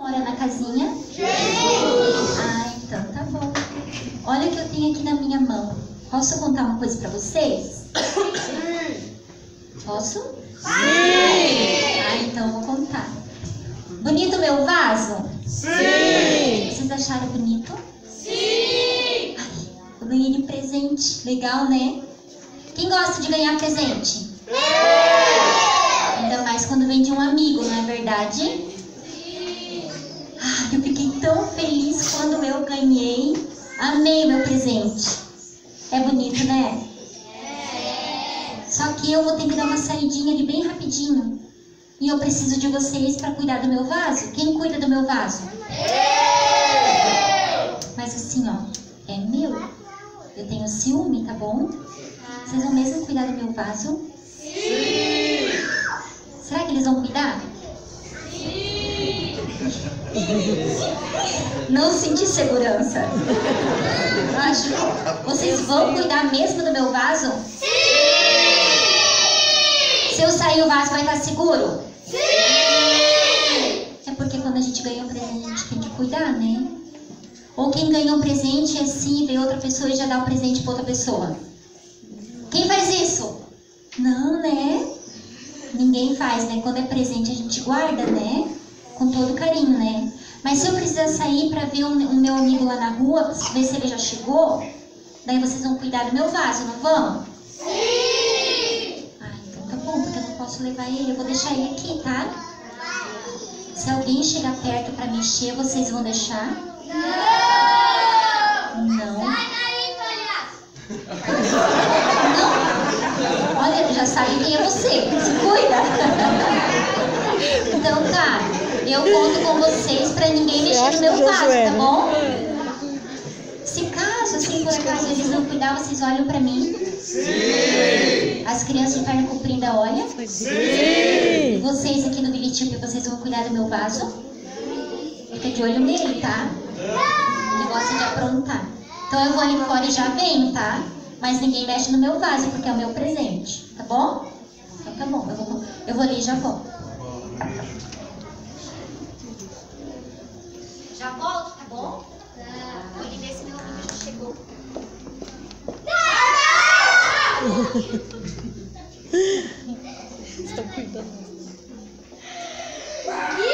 mora na casinha? Ah, então tá bom. Olha o que eu tenho aqui na minha mão. Posso contar uma coisa pra vocês? Posso? Sim! Ah, então eu vou contar. Bonito meu vaso? Sim! Vocês acharam bonito? Sim! Ai, eu ganhei de presente. Legal, né? Quem gosta de ganhar presente? Ainda mais quando vem de um amigo, não é verdade? Sim! Ai, eu fiquei tão feliz quando eu ganhei. Amei meu presente. É bonito, né? Só que eu vou ter que dar uma saidinha ali bem rapidinho. E eu preciso de vocês para cuidar do meu vaso. Quem cuida do meu vaso? Mas assim, ó, é meu. Eu tenho ciúme, tá bom? Vocês vão mesmo cuidar do meu vaso? Sim! Será que eles vão cuidar? Sim! Não senti segurança. Acho. Vocês vão cuidar mesmo do meu vaso? Sim! Se eu sair, o vaso vai estar seguro? Sim! É porque quando a gente ganha um presente, a gente tem que cuidar, né? Ou quem ganha um presente assim, vê outra pessoa e já dá o presente para outra pessoa. Quem faz isso? Não, né? Ninguém faz, né? Quando é presente a gente guarda, né? Com todo carinho, né? Mas se eu precisar sair para ver o meu amigo lá na rua, ver se ele já chegou, daí vocês vão cuidar do meu vaso, não vão? Sim! Ah, então tá bom, porque eu não posso levar ele, eu vou deixar ele aqui, tá? Se alguém chegar perto para mexer, vocês vão deixar? Não! Não. Sai daí, palhaço! Não? Olha, já sabe quem é você. Se cuida. Então tá, eu conto com vocês pra ninguém mexer no meu vaso, tá bom? Se caso, assim, por acaso eles não cuidar, vocês olham pra mim. Sim! As crianças de perna comprida olham. Sim! E vocês aqui no Billy vocês vão cuidar do meu vaso. Fica de olho nele, tá? Ele gosta de aprontar. Então eu vou ali fora e já venho, tá? Mas ninguém mexe no meu vaso, porque é o meu presente, tá bom? Então tá bom, eu vou ali e já volto. Já volto, tá bom? Vou ali ver se meu amigo já chegou. Estão cuidando.